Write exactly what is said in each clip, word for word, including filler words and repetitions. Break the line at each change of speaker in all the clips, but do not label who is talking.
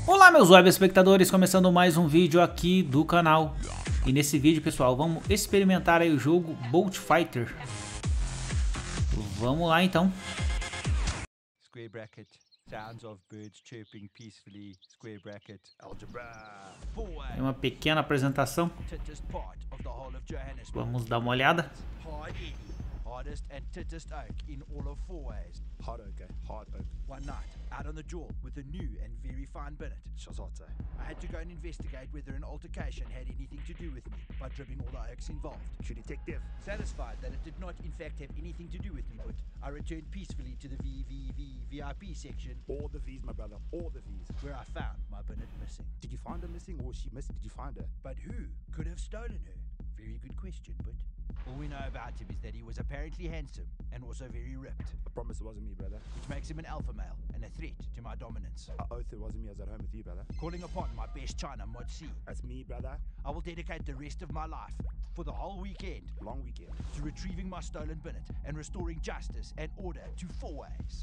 Olá meus web espectadores, começando mais um vídeo aqui do canal. E nesse vídeo, pessoal, vamos experimentar aí o jogo Bolt Fighter. Vamos lá então.
Square bracket, sounds of birds chirping peacefully, square bracket, algebra.
É uma pequena apresentação. Vamos dar uma olhada.
Hardest and tittest oak in all of Fourways.
Hard oak, eh? Hard oak.
One night, out on the jaw with a new and very fine billet.
Shazate.
I had to go and investigate whether an altercation had anything to do with me by dribbling all the oaks involved.
True detective.
Satisfied that it did not in fact have anything to do with me, but I returned peacefully to the V V V V I P section.
All the V's, my brother. All the V's.
Where I found my billet missing.
Did you find her missing or was she missing? Did you find her?
But who could have stolen her? Very good question, but all we know about him is that he was apparently handsome and also very ripped,
I promise it wasn't me, brother.
which makes him an alpha male and a threat to my dominance.
I oath it wasn't me. I was at home with you, brother.
Calling upon my best China Mod C,
That's me, brother.
I will dedicate the rest of my life for the whole weekend
Long weekend.
to retrieving my stolen billet and restoring justice and order to Fourways.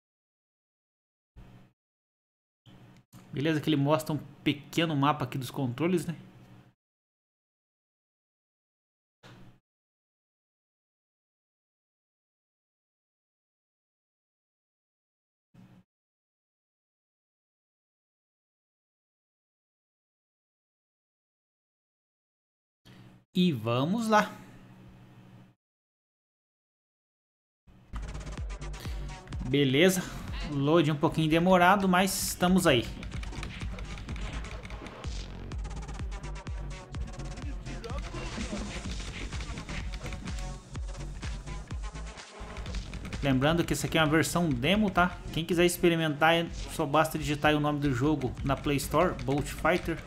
Beleza, que ele mostra um pequeno mapa aqui dos controles, né? E vamos lá. Beleza. Load um pouquinho demorado, mas estamos aí. Lembrando que essa aqui é uma versão demo, tá? Quem quiser experimentar, só basta digitar aí o nome do jogo na Play Store, Bolt Fighter.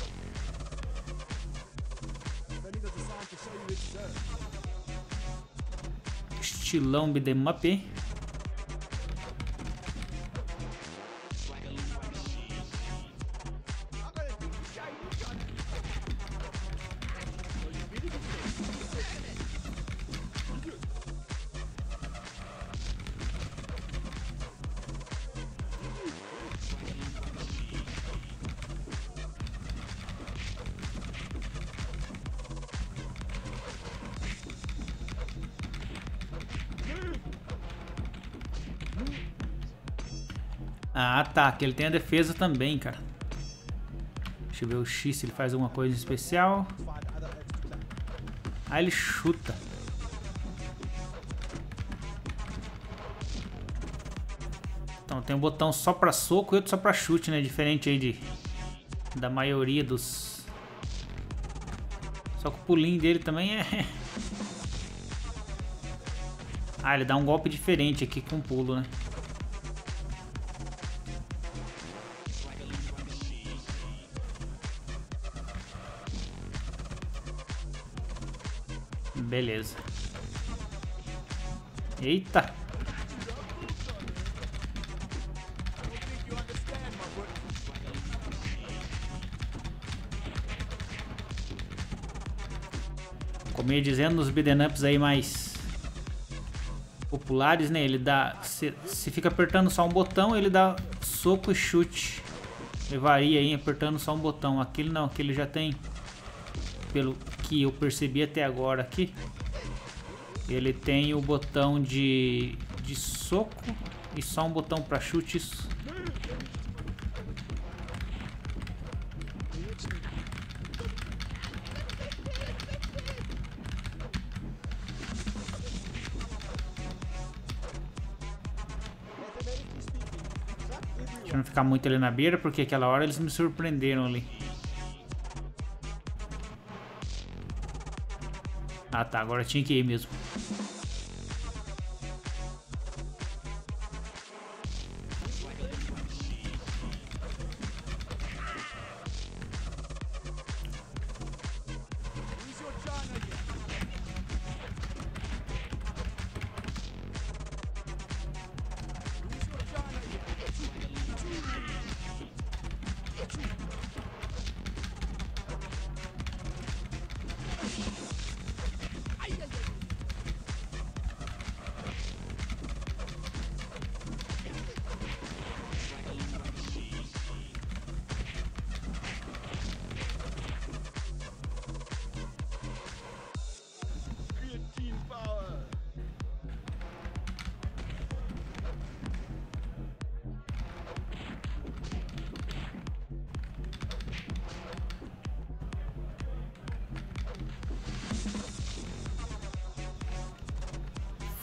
Estilão beat'em up. Ah, tá. Que ele tem a defesa também, cara. Deixa eu ver o X se ele faz alguma coisa especial. Ah, ele chuta. Então tem um botão só pra soco e outro só pra chute, né? Diferente aí de da maioria dos... Só que o pulinho dele também é... Ah, ele dá um golpe diferente aqui com o pulo, né? Beleza. Eita. Como eu ia dizendo, nos beat'em ups aí mais populares, né? Ele dá... Se, se fica apertando só um botão, ele dá soco e chute. Ele varia aí apertando só um botão. Aquele não, aquele já tem... Pelo que eu percebi até agora aqui, ele tem o botão de, de soco e só um botão para chutes. Deixa eu não ficar muito ali na beira, porque aquela hora eles me surpreenderam ali. Ah tá, agora tinha que ir mesmo.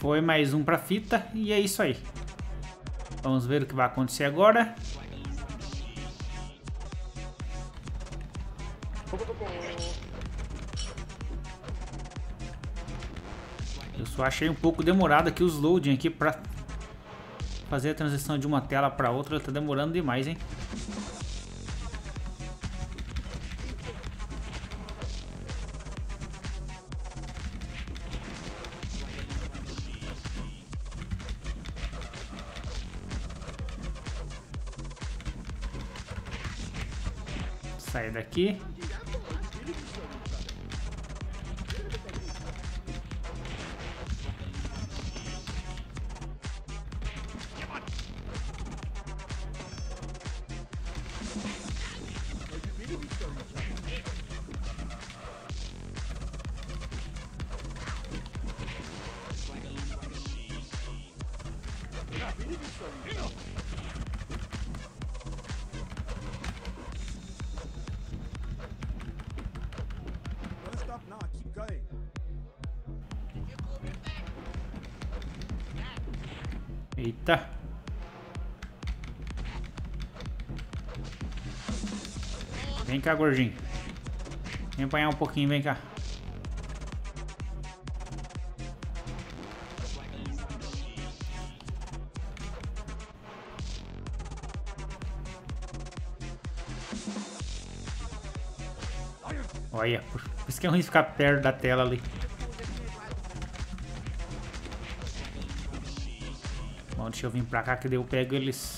Foi mais um pra fita e é isso aí. Vamos ver o que vai acontecer agora. Eu só achei um pouco demorado aqui os loading aqui pra fazer a transição de uma tela pra outra. Tá demorando demais, hein? Sai daqui.
Don't stop now. Keep going.
Eita. Vem cá, gordinho. Vem apanhar um pouquinho, vem cá. Olha, por isso que é ruim ficar perto da tela ali. Bom, deixa eu vir pra cá que daí eu pego eles.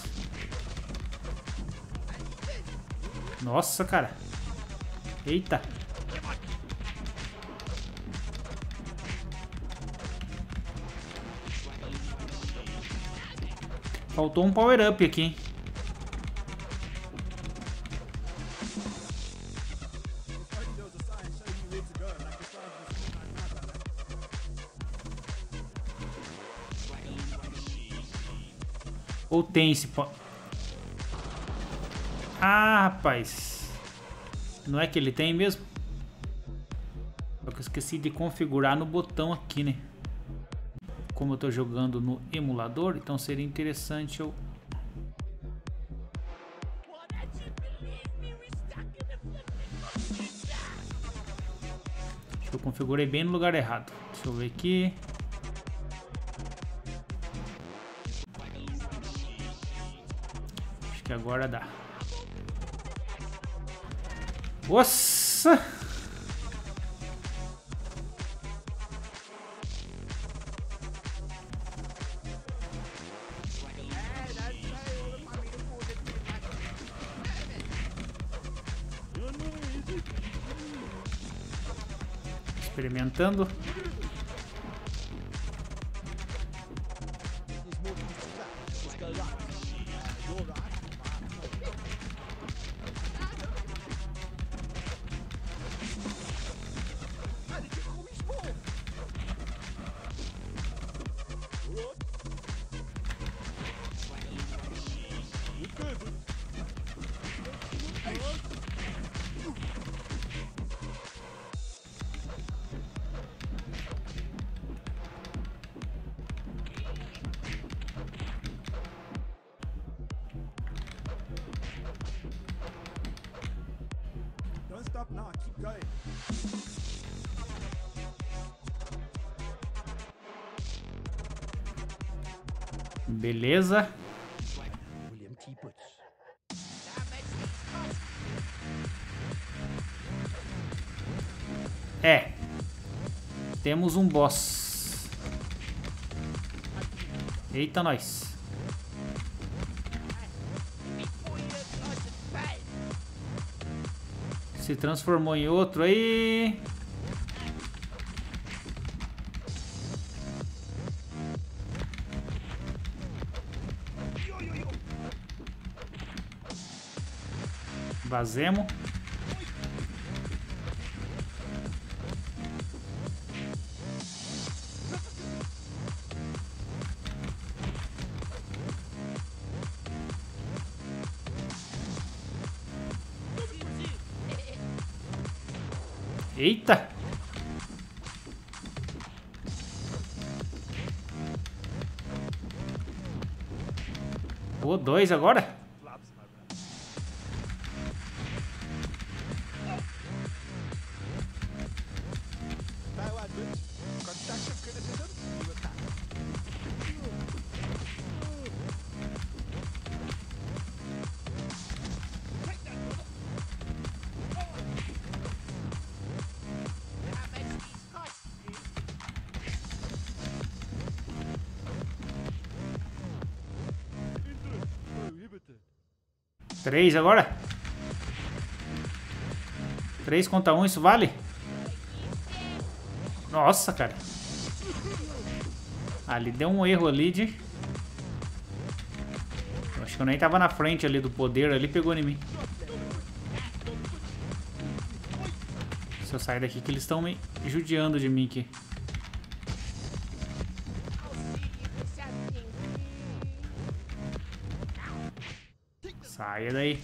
Nossa, cara. Eita. Faltou um power up aqui, hein? Ou tem esse po... Ah, rapaz. Não é que ele tem mesmo? Só que eu esqueci de configurar no botão aqui, né? Como eu tô jogando no emulador, então seria interessante eu... Acho que eu configurei bem no lugar errado. Deixa eu ver aqui. Que agora dá. Nossa! Experimentando.
Don't stop now. Keep going.
Beleza.
William T. Butts.
É. Temos um boss. Eita, nós. Se transformou em outro aí. Vazemos. Eita! Pegou dois agora? Três agora? Três contra um, isso vale? Nossa, cara. Ali deu um erro ali de... Eu acho que eu nem tava na frente ali do poder, ali pegou em mim. Se eu sair daqui que eles estão me judiando de mim aqui. Saia daí.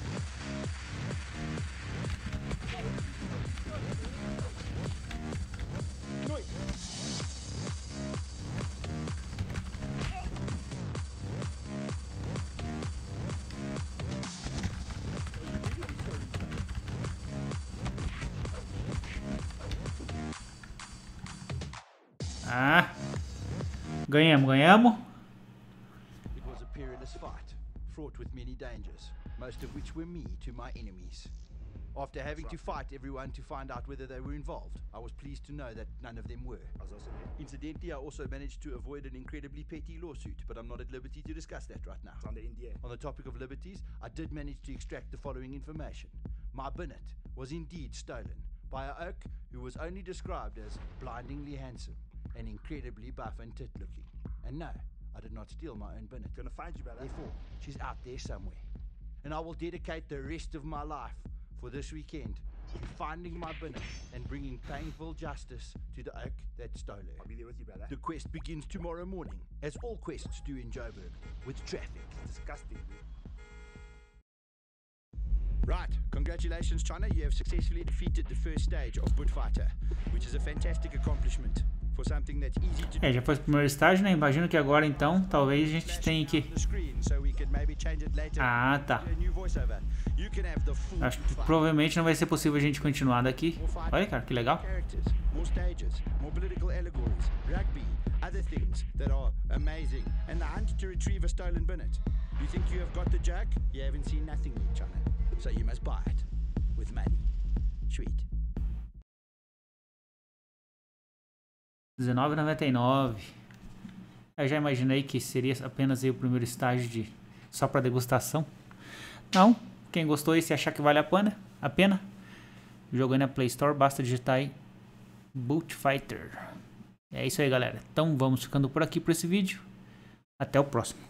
Ah, ganhamos, ganhamos.
It was a perilous fight, fraught with many dangers, most of which were me to my enemies. After having to fight everyone to find out whether they were involved, I was pleased to know that none of them were. Incidentally, I also managed to avoid an incredibly petty lawsuit, but I'm not at liberty to discuss that right now. On the topic of liberties, I did manage to extract the following information. My binnet was indeed stolen by a oak who was only described as blindingly handsome and incredibly buff and tit-looking. And no, I did not steal my own binnet.
Gonna find you, brother.
Therefore, she's out there somewhere. And I will dedicate the rest of my life for this weekend to finding my binnet and bringing painful justice to the oak that stole her.
I'll be there with you, brother.
The quest begins tomorrow morning, as all quests do in Joburg, with traffic.
Disgusting.
Right, congratulations China, you have successfully defeated the first stage of Buttfighter, which is a fantastic accomplishment for something that's easy to do.
É, já foi o primeiro estágio, né? Imagino que agora então, talvez a gente tenha que... Ah, tá. Acho que provavelmente não vai ser possível a gente continuar daqui. Olha, cara, que legal.
More stages, more political allegories, rugby, other things that are amazing, and the hunt to retrieve a stolen binnet. You think you have got the jack? You haven't seen nothing yet, China. So you must buy it with money. Sweet.
dezenove e noventa e nove. Eu já imaginei que seria apenas aí o primeiro estágio de só para degustação. Não, quem gostou e se achar que vale a pena, a pena, jogando na Play Store, basta digitar aí Buttfighter. É isso aí, galera. Então vamos ficando por aqui por esse vídeo. Até o próximo.